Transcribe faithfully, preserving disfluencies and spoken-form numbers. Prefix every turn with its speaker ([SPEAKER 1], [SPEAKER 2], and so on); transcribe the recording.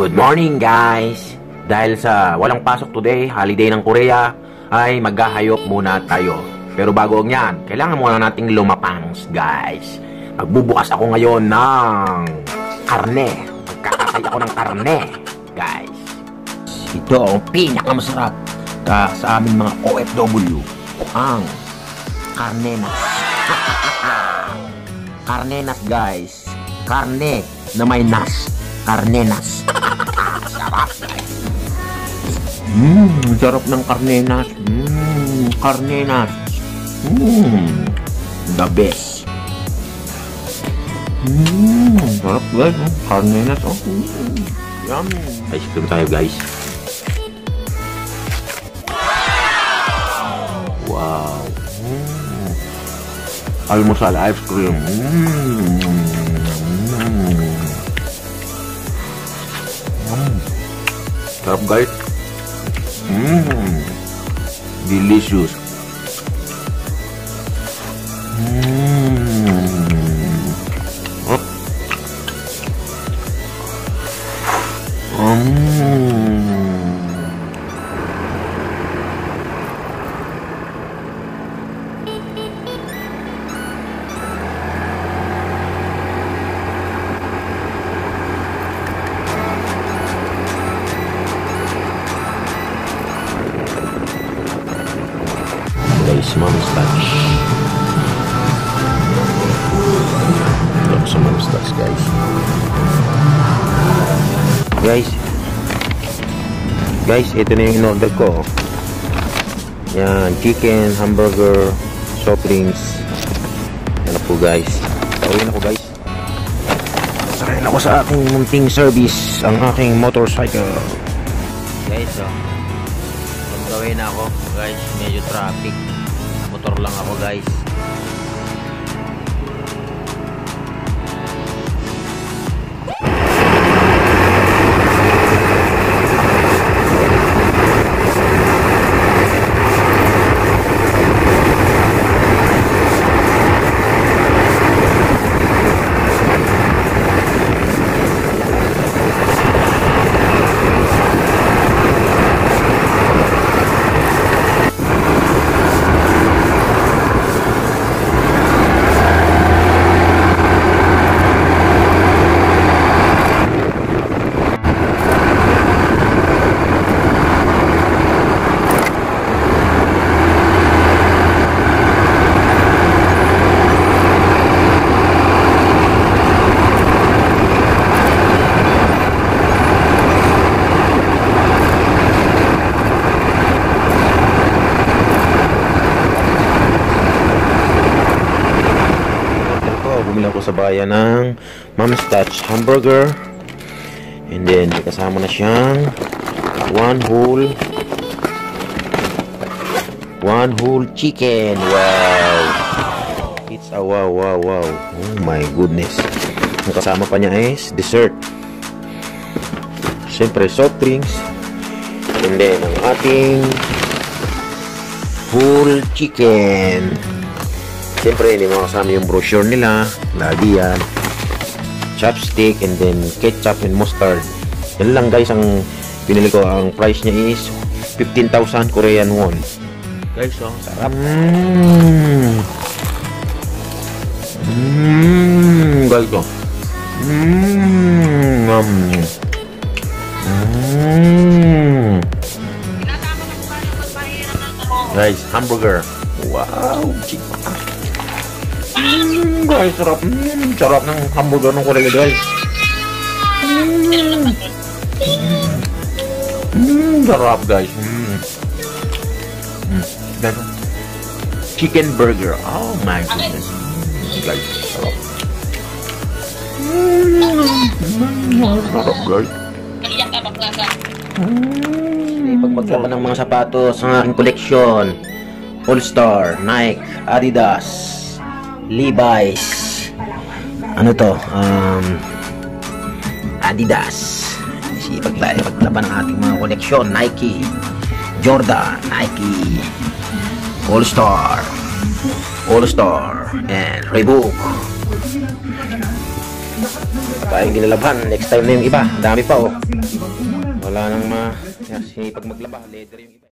[SPEAKER 1] Good morning guys! Dahil sa walang pasok today, holiday ng Korea, ay maghahayop muna tayo. Pero bago ang yan, kailangan muna nating lumapangs guys. Magbubukas ako ngayon ng karne. Magkakasay ako ng karne guys. Ito ang pinakamasarap ka sa aming mga O F W. Ang karnenas. Karnenas guys. Karne na may nas. Karnenas. Sarap guys. Mmm, sarap ng karnenas. Mmm, karnenas. Mmm, the best. Mmm, sarap guys. Karnenas. Oh, mm, yummy. Ice cream tayo guys. Wow. Mm. Almusal ice cream. Mm. Mm. Sarap guys. Mm. Delicious. Mm. Oh. Mm. Guys, mom's touch. Look sa mom's touch guys. Guys, guys, ito na yung in-order ko. Yan, chicken, hamburger, soft drinks. Yan po guys. Tawin ako guys. Sarayin ako sa aking munting service, ang aking motorcycle. Guys, oh. Gawin na ako guys, medyo traffic, motor lang ako guys. Bumili ako sa bayan ng Mom's Touch hamburger, and then may kasama na siyang one whole one whole chicken. Wow, it's a wow wow wow. Oh my goodness. Ang kasama pa niya is dessert, siyempre soft drinks, and then ang ating whole chicken. Siyempre, hindi mo kasama yung brochure nila. Lagi yan. Chopstick, and then ketchup and mustard. Yan lang guys ang pinili ko. Ang price niya is fifteen thousand Korean won. Guys, oh, sarap. Mmm. Mmm. Guys, oh. Mmm. Mmm. Guys, hamburger. Wow. Chicken. Mm, guys, sarap. Mm, sarap ng hamburger ng Korea guys. Mm, mm, sarap guys. Mm. Mm. Chicken burger. Oh my goodness. Mm, guys, sarap. Mm, sarap guys. Mm. Pagpaglaban ng mga sapatos ng aking koleksyon. All Star, Nike, Adidas, Levi's, ano to, um, Adidas. Paglaban ng ating mga koleksyon, Nike, Jordan, Nike, All Star, All Star, and Reebok. tayong ginalaban. Next time na yung iba. Ang dami pa oh. Wala nang ma... Sinipag maglaba. Leather yung iba.